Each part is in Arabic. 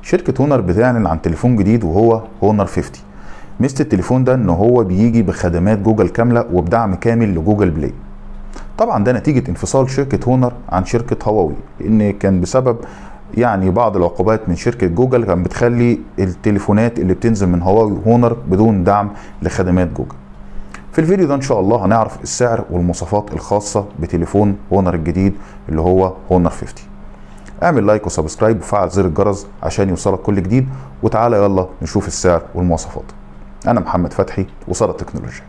شركة هونر بتعلن عن تليفون جديد وهو هونر 50. ميزة التليفون ده ان هو بيجي بخدمات جوجل كاملة وبدعم كامل لجوجل بلاي. طبعا ده نتيجة انفصال شركة هونر عن شركة هواوي، لان كان بسبب بعض العقوبات من شركة جوجل كان بتخلي التليفونات اللي بتنزل من هواوي وهونر بدون دعم لخدمات جوجل. في الفيديو ده ان شاء الله هنعرف السعر والمواصفات الخاصة بتليفون هونر الجديد اللي هو هونر 50. اعمل لايك وسبسكرايب وفعل زر الجرس عشان يوصلك كل جديد، وتعالى يلا نشوف السعر والمواصفات. انا محمد فتحي، وصالة تكنولوجيا.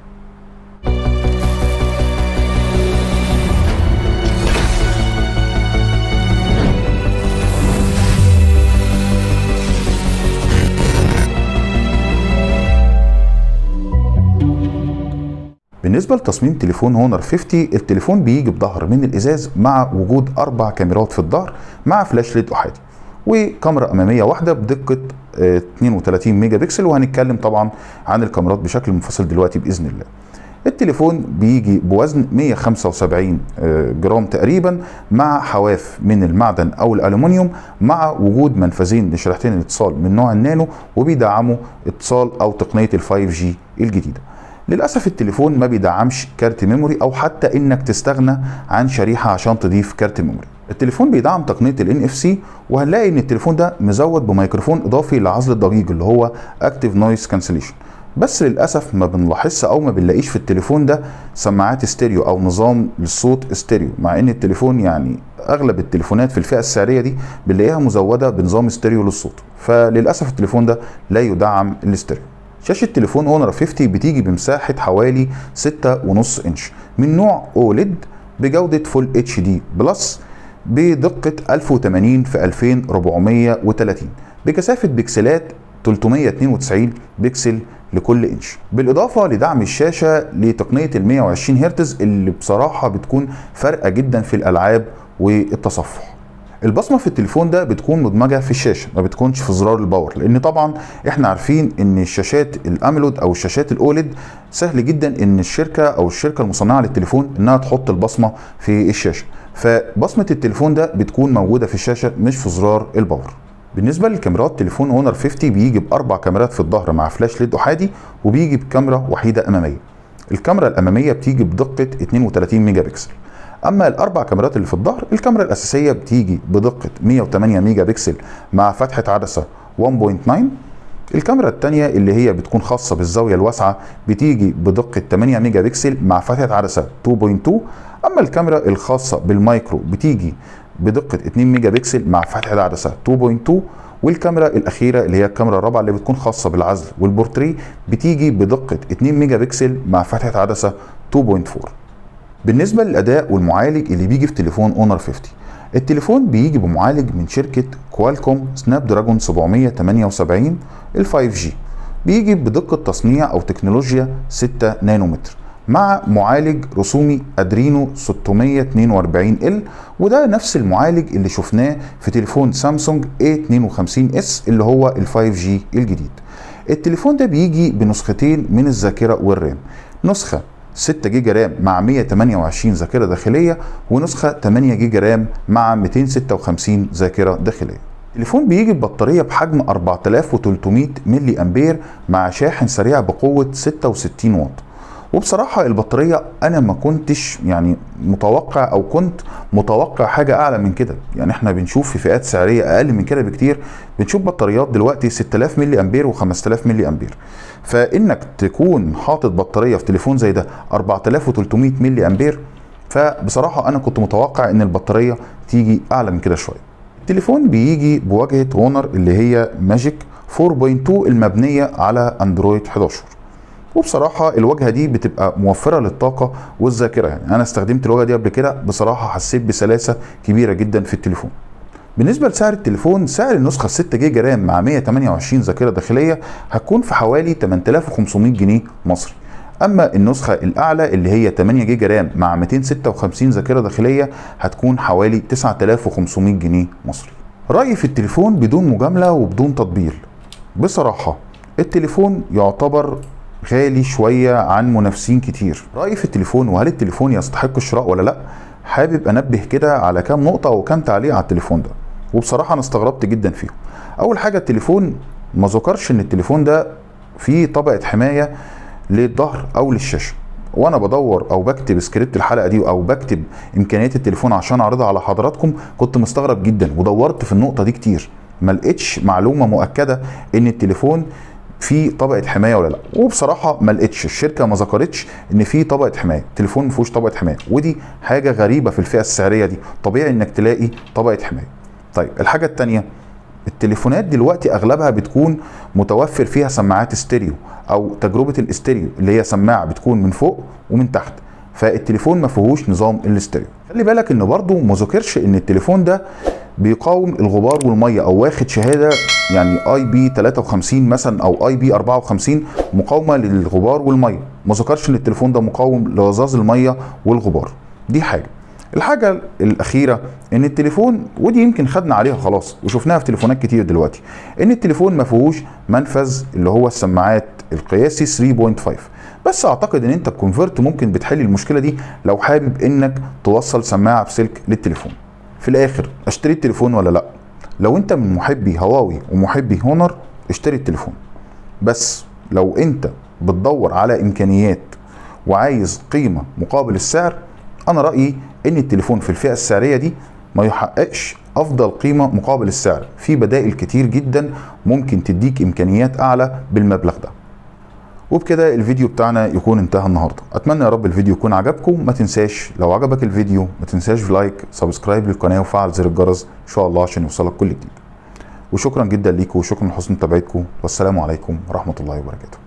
بالنسبة لتصميم تليفون هونر 50، التليفون بيجي بظهر من الازاز مع وجود 4 كاميرات في الظهر مع فلاش ليد احادي وكاميرا امامية واحدة بدقة 32 ميجا بكسل، وهنتكلم طبعا عن الكاميرات بشكل منفصل دلوقتي باذن الله. التليفون بيجي بوزن 175 جرام تقريبا، مع حواف من المعدن او الالومنيوم، مع وجود منفذين لشريحتين الاتصال من نوع النانو، وبيدعموا اتصال او تقنية ال 5G الجديدة. للأسف التليفون ما بيدعمش كارت ميموري أو حتى إنك تستغنى عن شريحة عشان تضيف كارت ميموري. التليفون بيدعم تقنية ال NFC، وهنلاقي إن التليفون ده مزود بميكروفون إضافي لعزل الضجيج اللي هو Active Noise Cancellation. بس للأسف ما بنلاحظش أو ما بنلاقيش في التليفون ده سماعات ستيريو أو نظام للصوت ستيريو، مع إن التليفون أغلب التليفونات في الفئة السعرية دي بنلاقيها مزودة بنظام ستيريو للصوت، فللأسف التليفون ده لا يدعم الستيريو. شاشة تليفون هونر 50 بتيجي بمساحة حوالي 6.5 انش من نوع اوليد بجودة فول اتش دي بلس بدقة 1080 في 2430 بكثافة بكسلات 392 بكسل لكل انش، بالاضافة لدعم الشاشة لتقنية ال 120 هرتز اللي بصراحة بتكون فارقة جدا في الالعاب والتصفح. البصمه في التليفون ده بتكون مدمجه في الشاشه، ما بتكونش في زرار الباور، لان طبعا احنا عارفين ان الشاشات الاموليد او الشاشات الاوليد سهل جدا ان الشركه المصنعه للتليفون انها تحط البصمه في الشاشه، فبصمه التليفون ده بتكون موجوده في الشاشه مش في زرار الباور. بالنسبه للكاميرات، تليفون هونر 50 بيجي ب4 كاميرات في الظهر مع فلاش ليد احادي، وبيجي بكاميرا وحيده اماميه. الكاميرا الاماميه بتيجي بدقه 32 ميجا بكسل. اما ال4 كاميرات اللي في الظهر، الكاميرا الاساسيه بتيجي بدقه 108 ميجا بكسل مع فتحه عدسه 1.9. الكاميرا الثانيه اللي هي بتكون خاصه بالزاويه الواسعه بتيجي بدقه 8 ميجا بكسل مع فتحه عدسه 2.2. اما الكاميرا الخاصه بالمايكرو بتيجي بدقه 2 ميجا بكسل مع فتحه عدسه 2.2. والكاميرا الاخيره اللي هي الكاميرا الرابعه اللي بتكون خاصه بالعزل والبورتريه بتيجي بدقه 2 ميجا بكسل مع فتحه عدسه 2.4. بالنسبة للأداء والمعالج اللي بيجي في تليفون هونر 50، التليفون بيجي بمعالج من شركة كوالكوم سناب دراجون 778 ال 5G، بيجي بدقة تصنيع أو تكنولوجيا 6 نانومتر، مع معالج رسومي أدرينو 642L، وده نفس المعالج اللي شفناه في تليفون سامسونج A52s اللي هو ال 5G الجديد. التليفون ده بيجي بنسختين من الذاكرة والرام، نسخة 6 جيجا رام مع 128 ذاكرة داخلية، ونسخة 8 جيجا رام مع 256 ذاكرة داخلية. التليفون بيجي ببطارية بحجم 4300 ملي أمبير مع شاحن سريع بقوة 66 واط. وبصراحة البطارية أنا ما كنتش متوقع، أو كنت متوقع حاجة أعلى من كده. احنا بنشوف في فئات سعرية أقل من كده بكتير، بنشوف بطاريات دلوقتي 6000 ملي أمبير و5000 ملي أمبير، فإنك تكون حاطط بطارية في تليفون زي ده 4300 ملي أمبير، فبصراحة أنا كنت متوقع إن البطارية تيجي أعلى من كده شوية. التليفون بيجي بواجهة هونر اللي هي ماجيك 4.2 المبنية على أندرويد 11، وبصراحة الواجهة دي بتبقى موفرة للطاقة والذاكرة. أنا استخدمت الواجهة دي قبل كده، بصراحة حسيت بسلاسة كبيرة جدا في التليفون. بالنسبة لسعر التليفون، سعر النسخة 6 جيجا رام مع 128 ذاكرة داخلية هتكون في حوالي 8500 جنيه مصري. أما النسخة الأعلى اللي هي 8 جيجا رام مع 256 ذاكرة داخلية هتكون حوالي 9500 جنيه مصري. رأيي في التليفون بدون مجاملة وبدون تطبيل، بصراحة التليفون يعتبر غالي شوية عن منافسين كتير. رأيي في التليفون وهل التليفون يستحق الشراء ولا لأ، حابب أنبه كده على كام نقطة وكام تعليق على التليفون ده، وبصراحة أنا استغربت جدا فيهم. اول حاجه التليفون ما ذكرش ان التليفون ده فيه طبقه حمايه للظهر او للشاشه. وانا بدور او بكتب سكريبت الحلقه دي او بكتب امكانيات التليفون عشان اعرضها على حضراتكم كنت مستغرب جدا ودورت في النقطه دي كتير، ما لقيتش معلومه مؤكده ان التليفون فيه طبقه حمايه ولا لا. وبصراحه ما لقيتش، الشركه ما ذكرتش ان فيه طبقه حمايه، التليفون ما فيهوش طبقه حمايه، ودي حاجه غريبه في الفئه السعريه دي، طبيعي انك تلاقي طبقه حمايه. طيب الحاجه الثانيه، التليفونات دلوقتي اغلبها بتكون متوفر فيها سماعات ستيريو او تجربه الاستيريو اللي هي سماعه بتكون من فوق ومن تحت، فالتليفون ما فيهوش نظام الاستيريو. خلي بالك ان برضو ما ذكرش ان التليفون ده بيقاوم الغبار والميه او واخد شهاده يعني اي بي 53 مثلا او اي بي 54 مقاومه للغبار والميه، ما ذكرش ان التليفون ده مقاوم لرذاذ الميه والغبار. دي حاجه. الحاجه الاخيره ان التليفون، ودي يمكن خدنا عليها خلاص وشفناها في تليفونات كتير دلوقتي، ان التليفون ما فيهوش منفذ اللي هو السماعات القياسي 3.5. بس اعتقد ان انت الكونفرت ممكن بتحل المشكله دي لو حابب انك توصل سماعه بسلك للتليفون. في الاخر اشتري التليفون ولا لا؟ لو انت من محبي هواوي ومحبي هونر اشتري التليفون، بس لو انت بتدور على امكانيات وعايز قيمه مقابل السعر، انا رايي ان التليفون في الفئه السعريه دي ما يحققش افضل قيمه مقابل السعر، في بدائل كتير جدا ممكن تديك امكانيات اعلى بالمبلغ ده. وبكده الفيديو بتاعنا يكون انتهى النهارده. اتمنى يا رب الفيديو يكون عجبكم. ما تنساش لو عجبك الفيديو ما تنساش في لايك، سبسكرايب للقناه وفعل زر الجرس ان شاء الله عشان يوصلك كل جديد. وشكرا جدا ليكم وشكرا لحسن متابعتكم، والسلام عليكم ورحمه الله وبركاته.